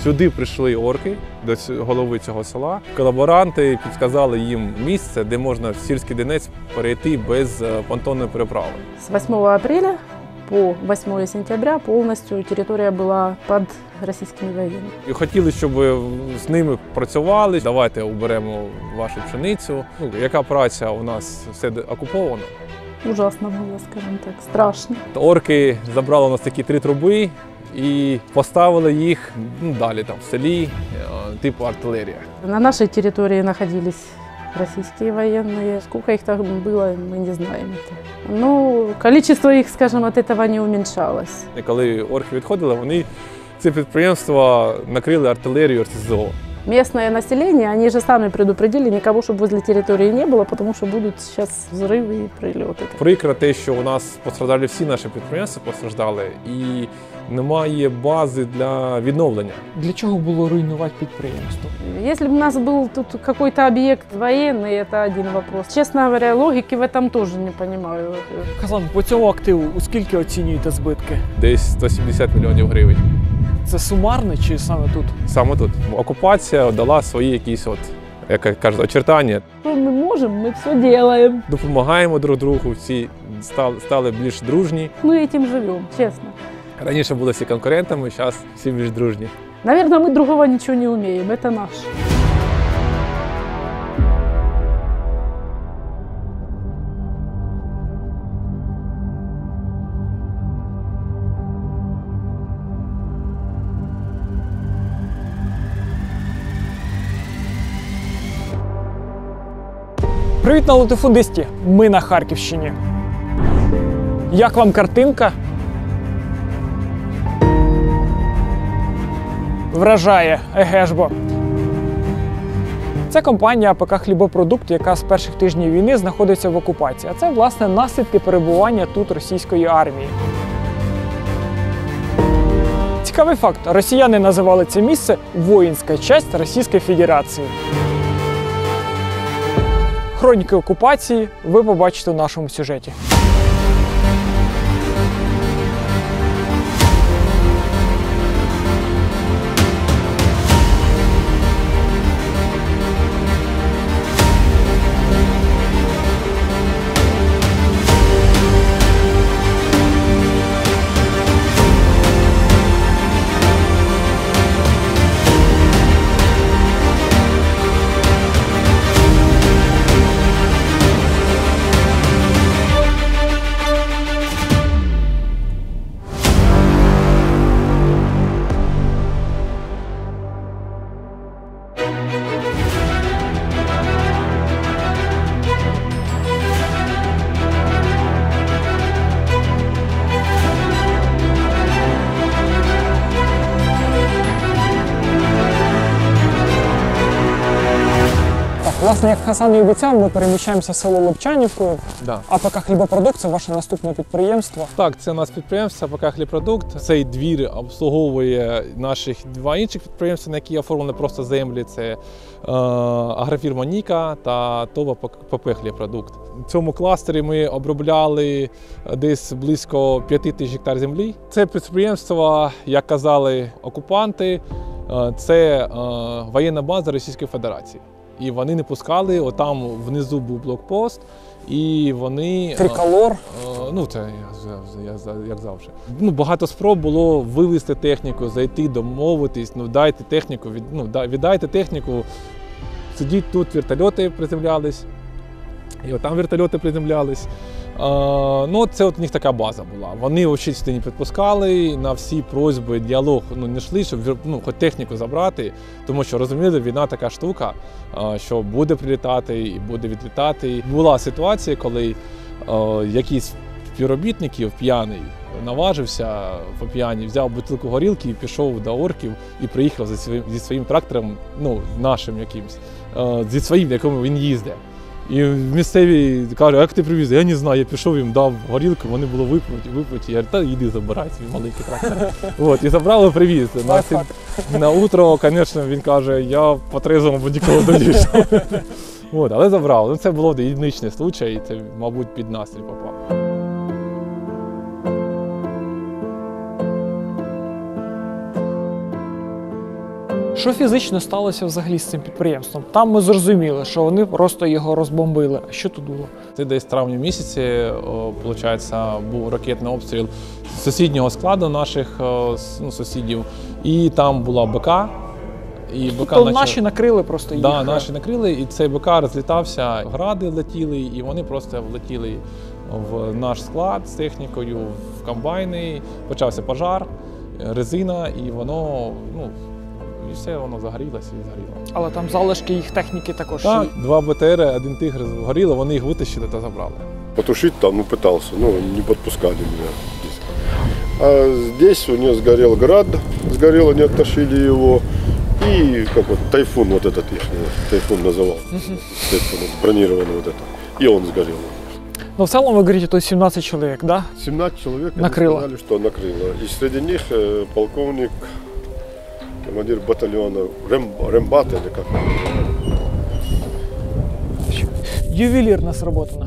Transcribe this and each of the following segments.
Сюди прийшли орки, до голови цього села. Колаборанти підказали їм місце, де можна в сільський Донець перейти без понтонної переправи. С 8 апреля по 8 сентября полностью территория была под российскими военными. І хотіли, щоб з ними працювали. Давайте уберемо вашу пшеницю. Яка праця у нас все окуповано? Ужасно было, скажем так, страшно. Орки забрали у нас такі 3 труби і поставили їх далі там в селі, типу артилерія. На нашей территории находились российские военные. Сколько их там было, мы не знаем. Но количество их, скажем, от этого не уменьшалось. І коли орки відходили, вони це підприємство накрили артилерією РСЗО. Местное население, они же сами предупредили, никого, чтобы возле территории не было, потому что будут сейчас взрывы и прилеты. Прикро те, що у нас постраждали всі наші підприємства, постраждали, і немає бази для відновлення. Для чого було руйнувати підприємство? Если бы у нас был тут какой-то объект военный, это один вопрос. Честно говоря, логики в этом тоже не понимаю. Казан, по цьому активу у скільки оцінюєте збитки? Десь 170 мільйонів гривень. Це сумарно чи саме тут? Саме тут. Окупація дала свої якісь, як кажуть, очертання. Что мы можем, мы все делаем. Допомагаємо друг другу, всі стали більш дружні. Мы этим живем, честно. Раніше були всі конкурентами, зараз всі більш дружні. Наверное, мы другого ничего не умеем, это наше. Привіт на латифундисті! Ми на Харківщині. Як вам картинка? Вражає, еге ж бо. Це компанія АПК «Хлібопродукт», яка з перших тижнів війни знаходиться в окупації. А це, власне, наслідки перебування тут російської армії. Цікавий факт. Росіяни називали це місце «воїнська часть Російської Федерації». Хроніки окупації ви побачите у нашому сюжеті. Власне, як Хасан і обіцяв, ми переміщаємося в село Лобчанівку. Да. АПК «Хлібопродукт» – це ваше наступне підприємство. Так, це у нас підприємство АПК «Хлібпродукт». Цей двір обслуговує наших 2 інших підприємства, на які оформлені просто землі. Це агрофірма «Ніка» та ТОВ ПП «Хлібпродукт». В цьому кластері ми обробляли десь близько 5 тисяч гектар землі. Це підприємство, як казали окупанти, це воєнна база Російської Федерації. І вони не пускали, отам внизу був блокпост, і вони… Триколор. Ну, це як завжди. Багато спроб було вивезти техніку, зайти, домовитись, дайте техніку, віддайте техніку. Сидіть тут, вертольоти приземлялись, і отам вертольоти приземлялись. Це от у них така база була. Вони взагалі сюди не підпускали, на всі просьби, діалог не йшли, щоб хоч техніку забрати, тому що розуміли, війна така штука, що буде прилітати і буде відлітати. Була ситуація, коли якийсь співробітників п'яний наважився по п'яні, взяв бутилку горілки і пішов до орків і приїхав зі своїм трактором, нашим якимсь, зі своїм, на якому він їздить. І місцеві кажуть, як ти привіз? Я не знаю, я пішов, їм дав горілку, вони були випиті. Я говорю, та йди забирай свій маленький трактор. І забрали, привіз. На утро, звісно, він каже, я по трезвому ніколи не доїжджав. Але забрав. Це було єдиничний случай, це, мабуть, під настрій попав. Що фізично сталося взагалі з цим підприємством? Там ми зрозуміли, що вони просто його розбомбили. А що тут було? Це десь в травні місяці, виходить, був ракетний обстріл сусіднього складу наших сусідів, і там була БК. І БК Тобто наші накрили просто їх? Так, наші накрили, і цей БК розлітався, гради летіли, і вони просто влетіли в наш склад з технікою, в комбайни, почався пожар, резина, і воно, і все, воно загорілося і згоріло. Але там залишки їх техніки також. Так, 2 БТР, 1 Тигр горіло, вони їх витащили та забрали. Потушить там, пытался, не подпускали меня. А здесь у нее сгорел град, сгорел, они оттащили его. И как вот тайфун, вот этот их тайфун называл, тайфун, бронированный вот это. И он сгорел. Ну, в целом, вы говорите, то 17 человек, да? 17 человек Накрыло. сказали, что накрыло. И среди них полковник, командир батальона Рембат, или как он называется. Ювелірно сработано.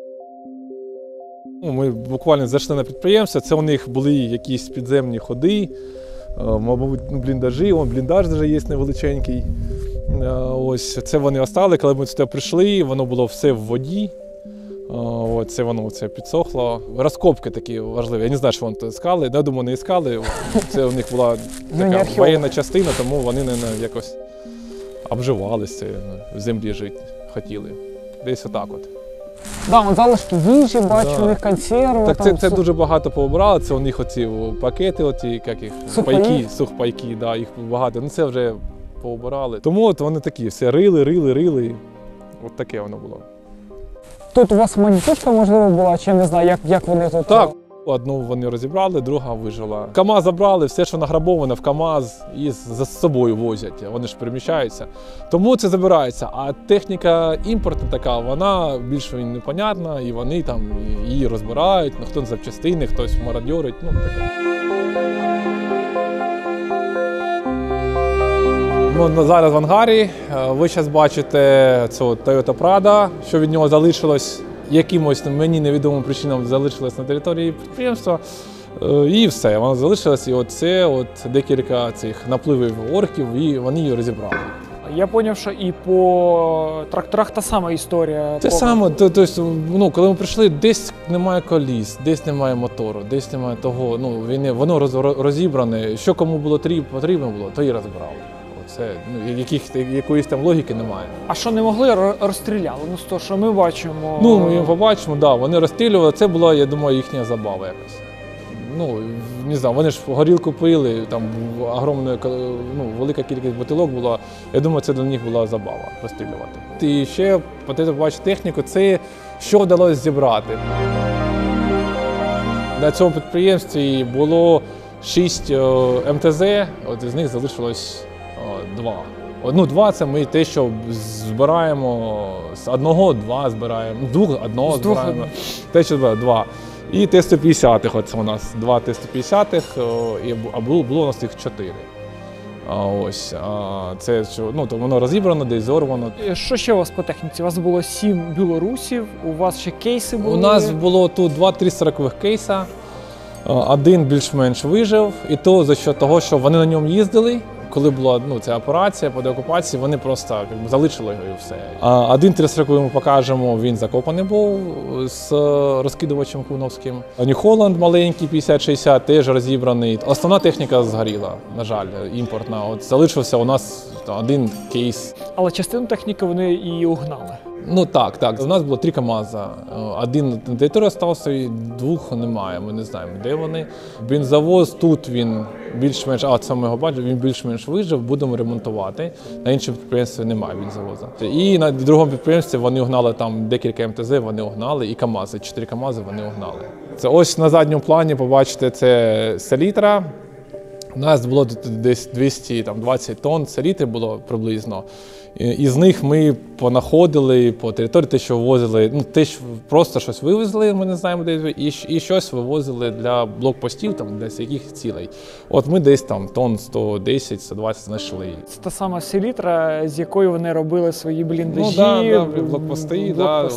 Ми буквально зайшли на підприємство, це у них були якісь підземні ходи, мабуть, бліндажі, бліндаж вже є невеличенький. Ось це вони оставили, коли ми сюди прийшли, воно було все в воді. Це воно підсохло. Розкопки такі важливі. Я не знаю, що вони тут іскали, я думаю, не іскали. Це у них була така воєнна частина, тому вони якось обживалися, в землі жити хотіли. Десь отак от. Да, залишки їжі, бачу, у них консерви. Так це дуже багато пообрали, це у них оці пакети, як їх, сухпайки, да, їх багато. Це вже пообирали. Тому от вони такі, все рили. От таке воно було. Тут у вас монеточка, можливо, була, чи я не знаю, як вони тут? Так, одну вони розібрали, друга вижила. КАМАЗ забрали, все, що награбоване в КАМАЗ, і за собою возять, вони ж переміщаються. Тому це забирається. А техніка імпортна така, вона більш непонятна, і вони там її розбирають, хтось запчастини, хтось мародьорить, таке. Зараз в ангарі ви зараз бачите цього Toyota Prado, що від нього залишилось, якимось мені невідомим причинам залишилось на території підприємства. І все, воно залишилось. І оце декілька цих напливів орків, і вони її розібрали. Я зрозумів, що і по тракторах та сама історія. Те саме, коли ми прийшли, десь немає коліс, десь немає мотору, десь немає того, воно розібране, що кому було потрібно було, то і розбирали. Це якоїсь там логіки немає. А що не могли, розстріляли? З того, що ми бачимо. Ми побачимо, да, вони розстрілювали. Це була, я думаю, їхня забава якась. Не знаю, вони ж горілку пили, там велика кількість бутилок була. Я думаю, це для них була забава розстрілювати. І ще потрібно побачити техніку, це що вдалося зібрати. На цьому підприємстві було 6 МТЗ, з них залишилось 2. 2 – це ми те, що збираємо з одного, 2 збираємо, з двох одного збираємо. Те, що 2. І Т-150-х, оце у нас 2 Т-150-х, а було у нас їх 4. Це воно розібрано, десь зорвано. Що ще у вас по техніці? У вас було 7 білорусів, у вас ще кейси були? У нас було тут 2 340-х кейса, один більш-менш вижив, і то за що того, що вони на ньому їздили. Коли була ця операція по деокупації, вони просто залишили його і все. Один 340 ми покажемо, він закопаний був з розкидувачем куновським. Нью-Холланд маленький, 50-60, теж розібраний. Основна техніка згоріла, на жаль, імпортна. Залишився у нас один кейс. Але частину техніки вони і угнали. Так. У нас було 3 КАМАЗа. Один на території залишився, і 2 немає. Ми не знаємо, де вони. Бензовоз тут він більш-менш, це ми його бачимо, він більш-менш вижив, будемо ремонтувати. На іншому підприємстві немає бензовоза. І на другому підприємстві вони угнали там декілька МТЗ, вони угнали, і КАМАЗи, 4 КАМАЗи вони угнали. Це ось на задньому плані побачите, це селітра. У нас було десь 220 тонн селітри було приблизно. Із них ми понаходили по території те, що вивозили, просто щось вивезли, ми не знаємо де, і щось вивозили для блокпостів, там, десь яких цілей. Ми десь там тонн 110-120 знайшли. Це та сама селітра, з якою вони робили свої бліндажі, блокпости.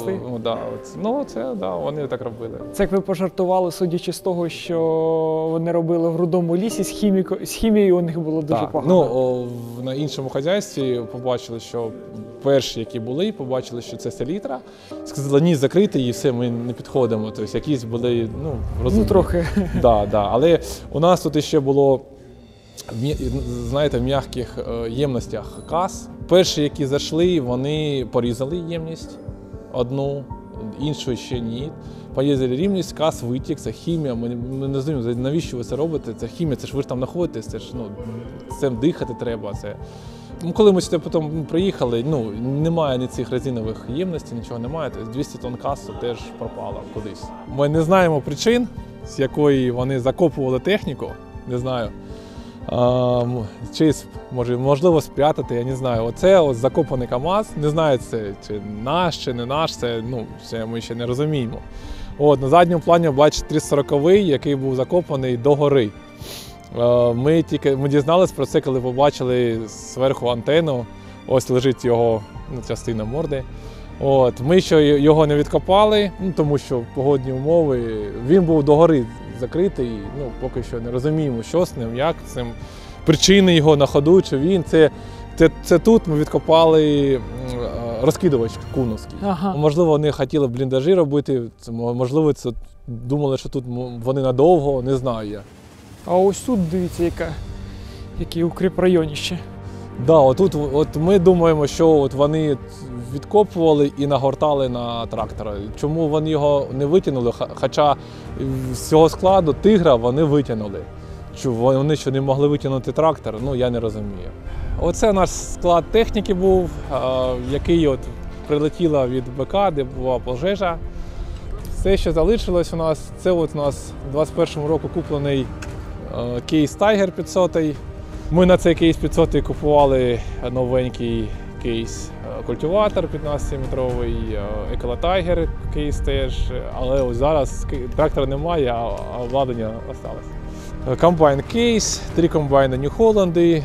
Вони так робили. Це як ви пожартували, судячи з того, що вони робили в Рудому лісі з хіміком. з хімією у них було дуже Так, погано. на іншому хазяйстві побачили, що перші, які були, побачили, що це селітра. Сказали, ні, закрити її, все, ми не підходимо. Тобто якісь були, розумні. Трохи. Да. Але у нас тут ще було, знаєте, в м'яких ємностях каз. Перші, які зайшли, вони порізали ємність одну, іншу ще ні. Порізали рівність, каз витік, це хімія. Ми не розуміємо, навіщо ви це робите? Це хімія, це ж ви ж там знаходитесь, це ж цим дихати треба. Коли ми сюди потім приїхали, немає ні цих резинових ємностей, нічого немає. Тобто 200 тонн касу теж пропало кудись. Ми не знаємо причин, з якої вони закопували техніку, не знаю. Чи можливо спрятати, я не знаю. Оце закопаний КАМАЗ, не знаю, це чи наш, чи не наш, це ми ще не розуміємо. На задньому плані бачите 340-й, який був закопаний до гори. Ми дізналися про це, коли побачили зверху антенну, ось лежить його частина морди. Ми ще його не відкопали, тому що погодні умови, він був до гори закритий, поки що не розуміємо, що з ним, як з ним, причини його на ходу, чи він. Це тут ми відкопали розкидувач куновський. Ага. Можливо, вони хотіли бліндажі робити, можливо, це думали, що тут вони надовго, не знаю я. А ось тут, дивіться, яке укріпрайоніще. Да, ми думаємо, що вони відкопували і нагортали на трактора. Чому вони його не витягнули, хоча з цього складу «Тигра» вони витягнули. Вони що не могли витягнути трактор, я не розумію. Оце наш склад техніки був, який прилетіло від БК, де була пожежа. Все, що залишилось у нас, це у нас у 2021 року куплений кейс Tiger 500. Ми на цей кейс 500 купували новенький кейс культиватор 15-метровий, Еколотайгер кейс теж, але ось зараз трактора немає, а обладнання залишилось. Комбайн кейс, 3 комбайни New Holland,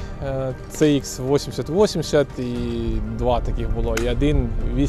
CX 8080 і 2 таких було, і один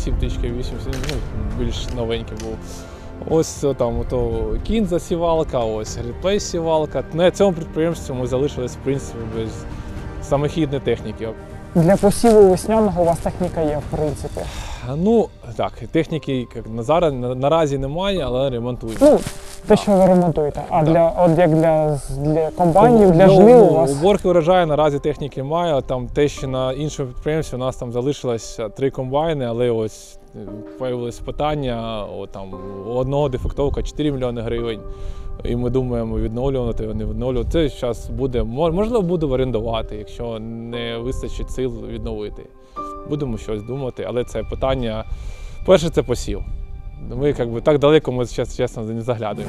8080, більш новенький був. Ось там кінза сівалка, ось реплейс сівалка. На цьому підприємстві ми залишились, в принципі, без самохідної техніки. Для посіву весняного у вас техніка є, в принципі? Так, техніки наразі немає, але ремонтуємо. Те, що ви ремонтуєте. А як для комбайнів, для жнив у вас? Уборки урожаю наразі техніки немає. Там те, що на іншому підприємстві у нас там залишилось 3 комбайни, але ось з'явилось питання, у одного дефектовка 4 мільйони гривень. І ми думаємо відновлювати, не відновлювати. Це зараз буде, можливо, буду орендувати, якщо не вистачить сил відновити. Будемо щось думати, але це питання, перше, це посів. Ми так далеко ми, чесно, не заглядуємо.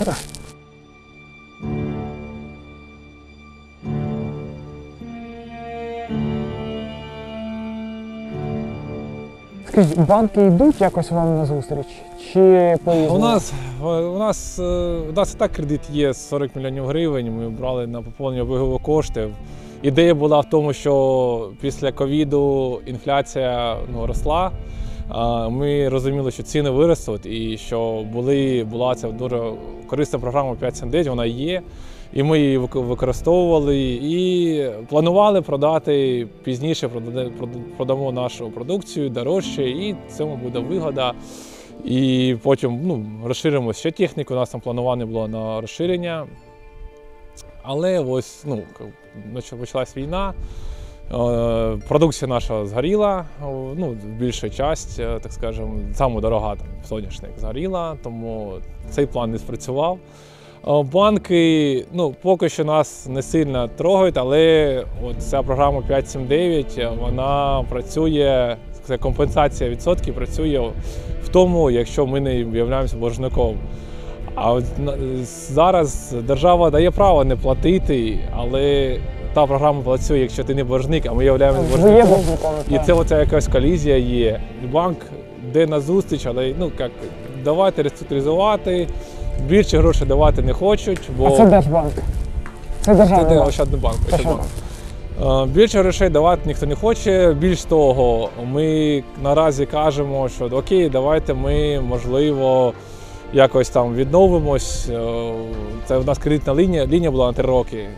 Скажіть, банки йдуть якось вам на зустріч? Чи У нас і так кредит є 40 мільйонів гривень, ми брали на поповнення обігових коштів. Ідея була в тому, що після ковіду інфляція росла. Ми розуміли, що ціни виростуть і що була ця дуже корисна програма 579, вона є. І ми її використовували і планували продати пізніше, продамо нашу продукцію дорожче, і цьому буде вигода. І потім розширимо ще техніку, у нас там планування було на розширення. Але ось почалась війна, продукція наша згоріла, більша частина, так скажемо, саме дорога соняшник згоріла, тому цей план не спрацював. Банки поки що нас не сильно трогають, але ця програма 579, вона працює, це компенсація відсотків працює в тому, якщо ми не являємося боржником. А зараз держава дає право не платити, але та програма працює, якщо ти не боржник, а ми являємося боржником. І це оця якась колізія є. Банк йде на зустріч, але давайте реструктуризувати. Більше грошей давати не хочуть, бо… А це Держбанк? Це державний банк? Ощадний банк. Більше грошей давати ніхто не хоче. Більш того, ми наразі кажемо, що окей, давайте ми, можливо, якось там відновимось. Це у нас кредитна лінія була на 3 роки.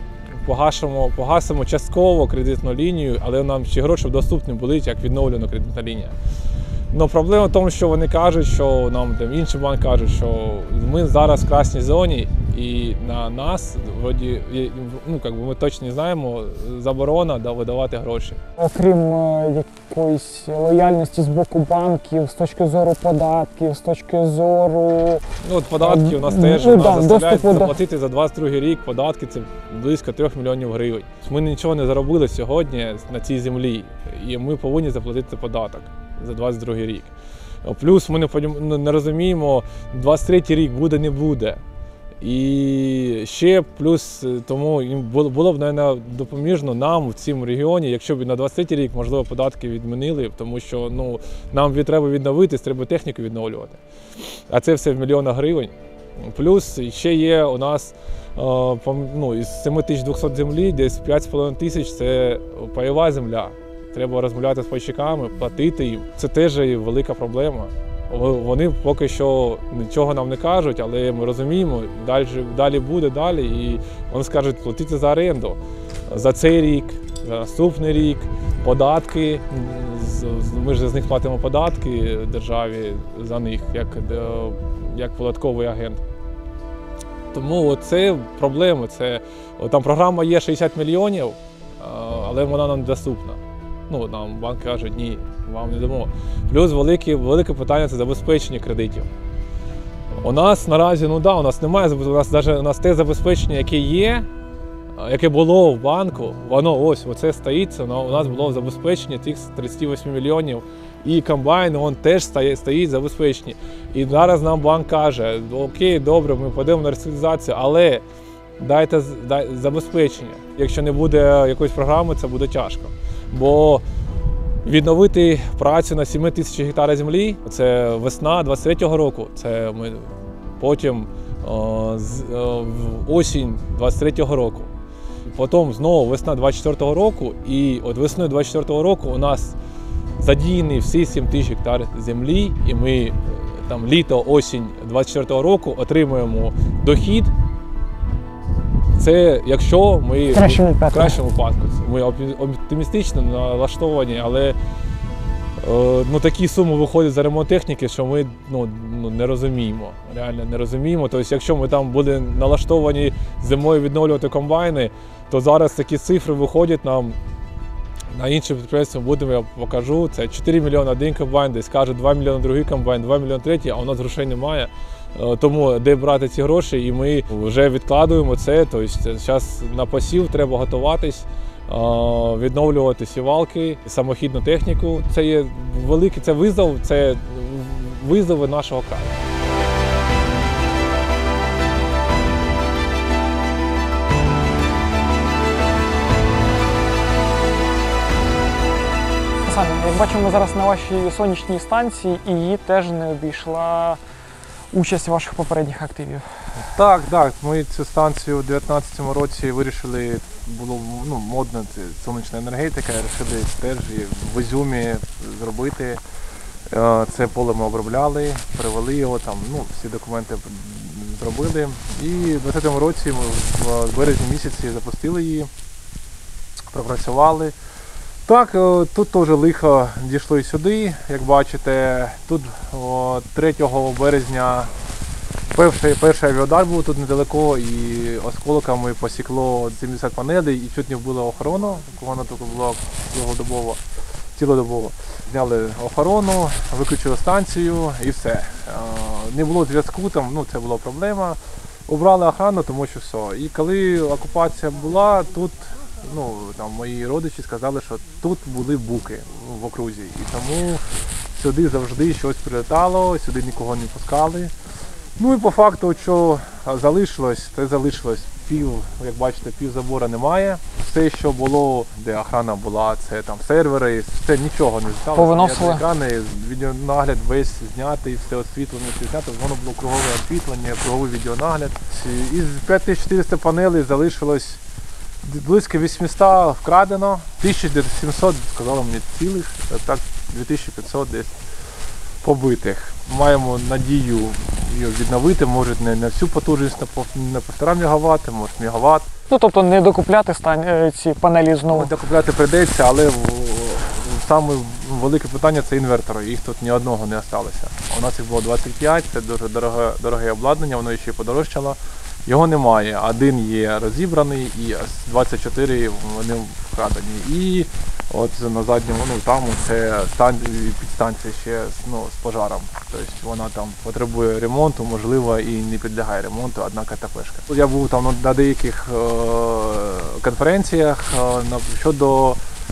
погасимо частково кредитну лінію, але нам ще гроші доступні були, як відновлена кредитна лінія. Но проблема в тому, що вони кажуть, що нам інший банк каже, що ми зараз в красній зоні і на нас, вроді, ми точно не знаємо, заборона видавати гроші. Окрім якоїсь лояльності з боку банків, з точки зору податків, з точки зору... От податки у нас теж заставляють заплатити за 22 рік, податки це близько 3 мільйонів гривень. Ми нічого не заробили сьогодні на цій землі, і ми повинні заплатити податок за 22 рік. Плюс ми не розуміємо, 23 рік буде, не буде. І ще плюс тому було б, мабуть, допоміжно нам в цьому регіоні, якщо б на 23 рік, можливо, податки відмінили, тому що нам треба відновитись, треба техніку відновлювати. А це все в мільйонах гривень. Плюс ще є у нас із 7200 землі, десь 5500 – це пайова земля. Треба розмовляти з пайщиками, платити їм. Це теж велика проблема. Вони поки що нічого нам не кажуть, але ми розуміємо, далі буде, і вони скажуть, платити за оренду. За цей рік, за наступний рік, податки, ми ж з них платимо податки державі за них, як податковий агент. Тому це проблема. Там програма є 60 мільйонів, але вона нам недоступна. Нам банк каже, ні, вам не дамо. Плюс велике питання – це забезпечення кредитів. У нас наразі, у нас немає, у нас те забезпечення, яке є, яке було в банку, воно оце стоїть, у нас було забезпечення тих 38 мільйонів. І комбайн, він теж стоїть забезпечені. І зараз нам банк каже, окей, добре, ми підемо на реструктуризацію, але дайте забезпечення. Якщо не буде якоїсь програми, це буде тяжко. Бо відновити працю на 7 тисяч гектарів землі – це весна 23-го року, це ми потім осінь 23-го року. Потім знову весна 24-го року, і от весною 24-го року у нас задіяні всі 7 тисяч гектарів землі, і ми літо, осінь 24-го року отримуємо дохід. Це якщо ми в кращому випадку. Ми оптимістично налаштовані, але такі суми виходять за ремонт техніки, що ми не розуміємо. Реально не розуміємо. Тобто, якщо ми там були налаштовані зимою відновлювати комбайни, то зараз такі цифри виходять нам на інші підприємства, я покажу. Це 4 мільйони один комбайн, десь кажуть 2 мільйони другий комбайн, 2 мільйони третій, а у нас грошей немає. Тому де брати ці гроші, і ми вже відкладуємо це. Тобто зараз на посів треба готуватись, відновлювати сівалки, самохідну техніку. Це є великий визови нашого краю. Як бачимо зараз на вашій сонячній станції, і її теж не обійшла участь ваших попередніх активів. Так. Ми цю станцію у 2019 році вирішили, було модно, сонячна енергетика, вирішили теж в Ізюмі зробити. Це поле ми обробляли, привели його, всі документи зробили. І у 2020 році ми в березні місяці запустили її, пропрацювали. Так, тут теж лихо дійшло і сюди, як бачите. Тут 3 березня перший авіаудар був тут недалеко, і осколками посікло 70 панелей, і чуть не вбило охорону, вона тільки була цілодобово. Зняли охорону, виключили станцію і все. Не було зв'язку, це була проблема. Убрали охорону, тому що все. І коли окупація була, тут мої родичі сказали, що тут були буки в окрузі. І тому сюди завжди щось прилетало, сюди нікого не пускали. І по факту, що залишилось, це залишилось. Як бачите, пів забору немає. Все, що було, де охрана була, це сервери, все, нічого не залишилось. Повиносили. Екрани, відеонагляд весь знятий, все освітлення знято, воно було кругове освітлення, круговий відеонагляд. Із 5400 панелей залишилось близько 800 вкрадено, 1700, сказали мені, цілих, так 2500 десь побитих. Маємо надію її відновити, може не на всю потужність, на 1,5 МВт, може мегаватт. Ну, тобто не докупляти ці панелі знову. Докупляти прийдеться, але саме велике питання – це інвертори. Їх тут ні одного не залишилося. У нас їх було 25, це дуже дороге обладнання, воно ще подорожчало. Його немає. Один є розібраний і 24 вони вкрадені. І от на задньому, там це підстанція ще з пожаром. Тобто вона там потребує ремонту, можливо, і не підлягає ремонту, одна КТПшка. Я був там на деяких конференціях щодо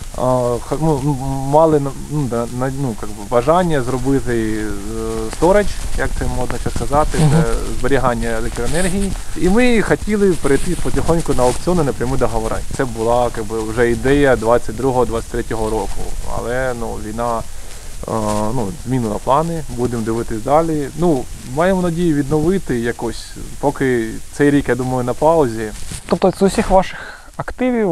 мали бажання зробити сторидж, як це можна ще сказати, це зберігання електроенергії. І ми хотіли перейти потихоньку на аукціони напряму договори. Це була вже ідея 22-23 року, але війна змінила плани, будемо дивитись далі. Маємо надію відновити якось, поки цей рік, я думаю, на паузі. Тобто з усіх ваших активів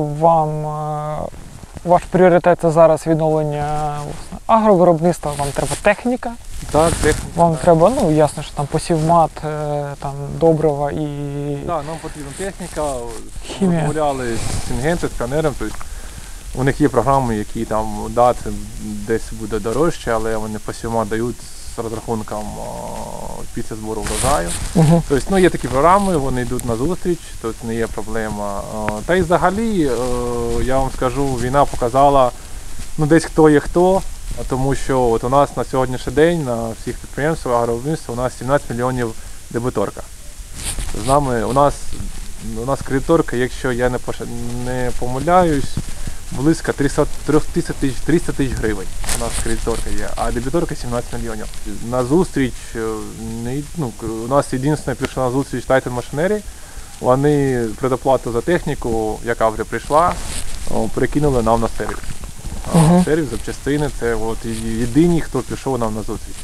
ваш пріоритет – це зараз відновлення агровиробництва, вам треба техніка. Так, техніка. Вам треба, ясно, що там посівмат, там добрива і... Так, нам потрібна техніка. Хімія. Розмовляли з Сінгенто, з Піонером. Тобто у них є програми, які там, це десь буде дорожче, але вони посівмат дають з розрахунком після збору врожаю. Тобто, є такі програми, вони йдуть на зустріч, тобто не є проблема. Та й взагалі, я вам скажу, війна показала, десь хто є хто, тому що у нас на сьогоднішній день на всіх підприємствах агровиробництва у нас 17 мільйонів дебіторка. З нами, у нас кредиторка, якщо я не помиляюсь, близько 300 тисяч гривень у нас кредиторка є, а дебіторка 17 мільйонів. На зустріч, у нас єдине прийшла на зустріч Titan Machinery, вони предоплату за техніку, яка вже прийшла, перекинули нам на сервіс. Сервіс, запчастини – це єдині, хто пішов нам на зустріч.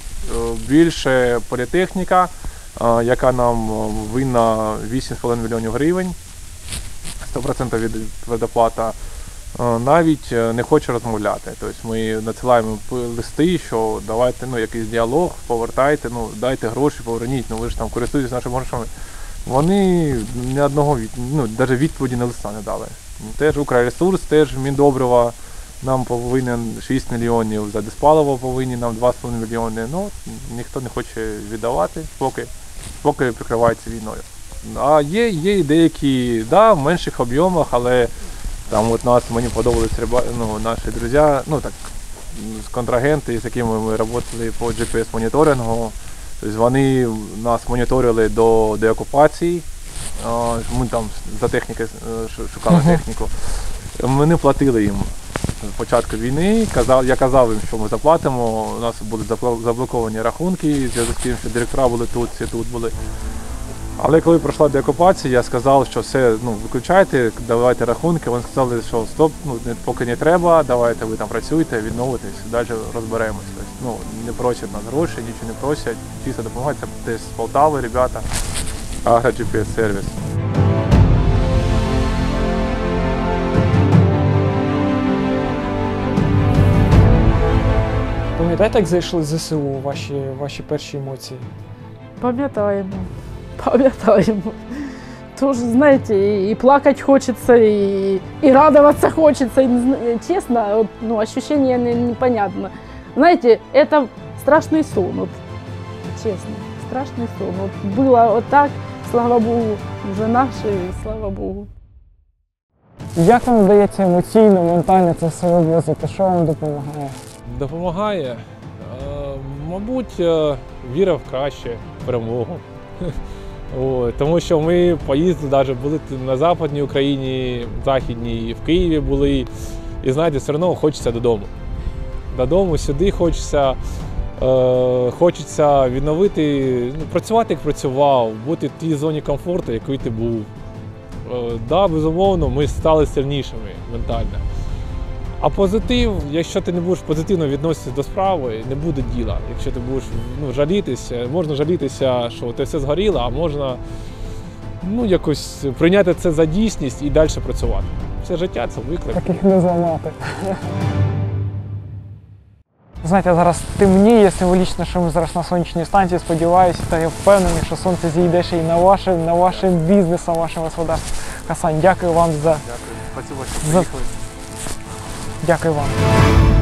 Більше політехніка, яка нам винна 8,5 мільйонів гривень, 100% від предоплата, навіть не хоче розмовляти. Тобто ми надсилаємо листи, що давайте якийсь діалог, повертайте, дайте гроші, поверніть, ви ж там користуєтесь нашими грошами. Вони ні одного навіть відповіді на листа не дали. Теж Украресурс, теж Міндобрива нам повинен 6 мільйонів, за диспаливо повинні нам 2,5 мільйони. Ніхто не хоче віддавати, поки прикривається війною. А є і деякі, в менших об'ємах, але там мені подобались наші друзі, контрагенти, з якими ми працювали по GPS-моніторингу. Тобто вони нас моніторили до деокупації, ми там за техніки шукали техніку. Ми не платили їм з початку війни, я казав їм, що ми заплатимо, у нас будуть заблоковані рахунки, в зв'язку з тим, що директора були тут, всі тут були. Але коли пройшла деокупація, я сказав, що все, виключайте, давайте рахунки. Вони сказали, що стоп, поки не треба, давайте ви там працюйте, відновитесь, далі розберемось. Тобто, не просять нас гроші, нічого не просять, чисто допомагають. Це десь з Полтави, ребята, Агро GPS сервіс. Пам'ятаєте, як зайшли з ЗСУ, ваші перші емоції? Пам'ятаємо. Тоже, знаете, и плакать хочется, и радоваться хочется. И, честно, ощущение непонятно. Знаете, это страшный сон, честно, страшный сон. Было так, слава Богу, вже наше, і слава Богу. Як вам вдається емоційно, ментально це все вивозити? Що вам допомагає? Допомагає? Мабуть, віра в краще, перемогу. Тому що ми поїздили, навіть були на Западній Україні, Західній, в Києві були. І знаєте, все одно хочеться додому. Додому, сюди хочеться відновити, працювати, як працював, бути в тій зоні комфорту, який ти був. Безумовно, ми стали сильнішими ментально. А позитив, якщо ти не будеш позитивно відноситися до справи, не буде діла. Якщо ти будеш жалітися, можна жалітися, що те все згоріло, а можна якось прийняти це за дійсність і далі працювати. Все життя – це виклик. Таких не зламати. Знаєте, зараз темніє, символічно, що ми зараз на сонячній станції, сподіваюся, та я впевнений, що сонце зійде ще й на вашим бізнесом, вашим господарством. Хасан, дякую вам за... Дякую. Спасибо, що приїхали. Дякую вам.